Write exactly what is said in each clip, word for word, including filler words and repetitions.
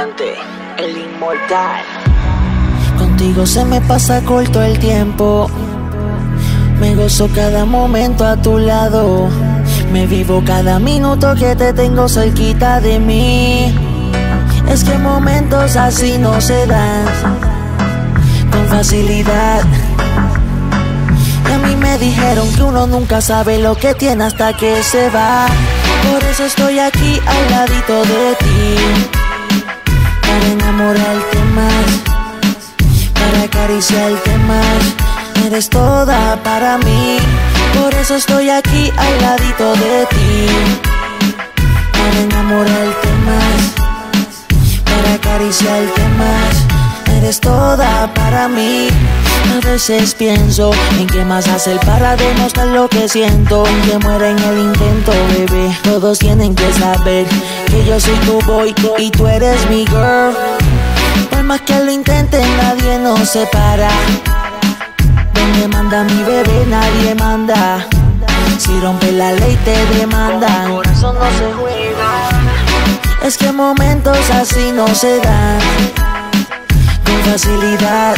Adelante, el inmortal. Contigo se me pasa corto el tiempo. Me gozo cada momento a tu lado. Me vivo cada minuto que te tengo cerquita de mí. Es que momentos así no se dan con facilidad. Y a mí me dijeron que uno nunca sabe lo que tiene hasta que se va. Por eso estoy aquí al ladito de ti, para enamorarte más, para acariciarte más. Eres toda para mí. Por eso estoy aquí al ladito de ti, para enamorarte más, para acariciarte más. Eres toda para mí. A veces pienso en qué más hacer para demostrar lo que siento, que muera en el intento, bebé. Todos tienen que saber que yo soy tu boy y tú eres mi girl. Por más que lo intenten, nadie nos separa. Donde manda mi bebé, nadie manda. Si rompe la ley, te demandan. Con mi corazón no se juega. Es que momentos así no se dan con facilidad.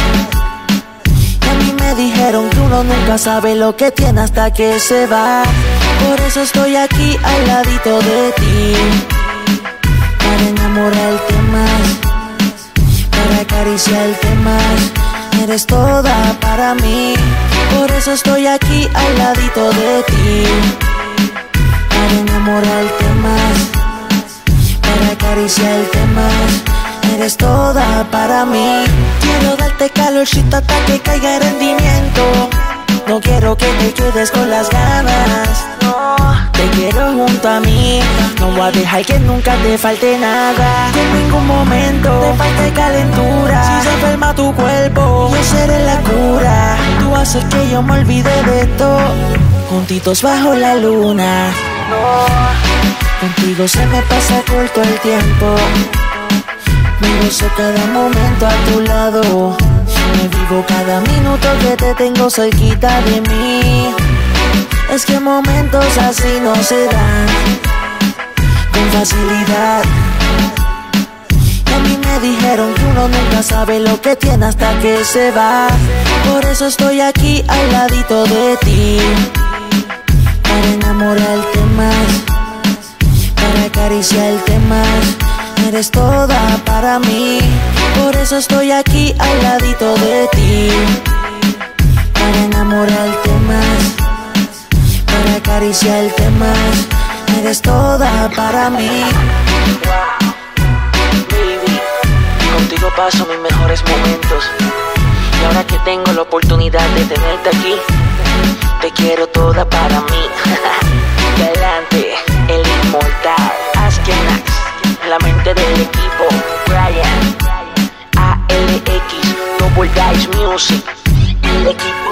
Y a mí me dijeron que uno nunca sabe lo que tiene hasta que se va. Por eso estoy aquí al ladito de ti, para enamorarte más, para acariciarte más. Eres toda para mí. Por eso estoy aquí al ladito de ti, para enamorarte más, para acariciarte más. Eres toda para mí. Quiero darte calorcito hasta que caiga el rendimiento. No quiero que te quedes con las ganas. No, te quiero junto a mí. No voy a dejar que nunca te falte nada. Que en ningún momento te falte calentura. Si se enferma tu cuerpo, yo seré la cura. Tú haces que yo me olvide de todo. Juntitos bajo la luna. No, contigo se me pasa corto el tiempo. Me gozo cada momento a tu lado. Me vivo cada minuto que te tengo cerquita de mí. Es que momentos así no se dan con facilidad. Y a mí me dijeron que uno nunca sabe lo que tiene hasta que se va. Por eso estoy aquí al ladito de ti, para enamorarte más, para acariciarte más. Eres toda para mí. Por eso estoy aquí al ladito de ti, para enamorarte más, para acariciarte más. Eres toda para mí. Baby, contigo paso mis mejores momentos. Y ahora que tengo la oportunidad de tenerte aquí, te quiero toda para mí. Adelante, el inmortal Askenax. La mente del equipo, Brian, A L X, Double Dice Music, el equipo.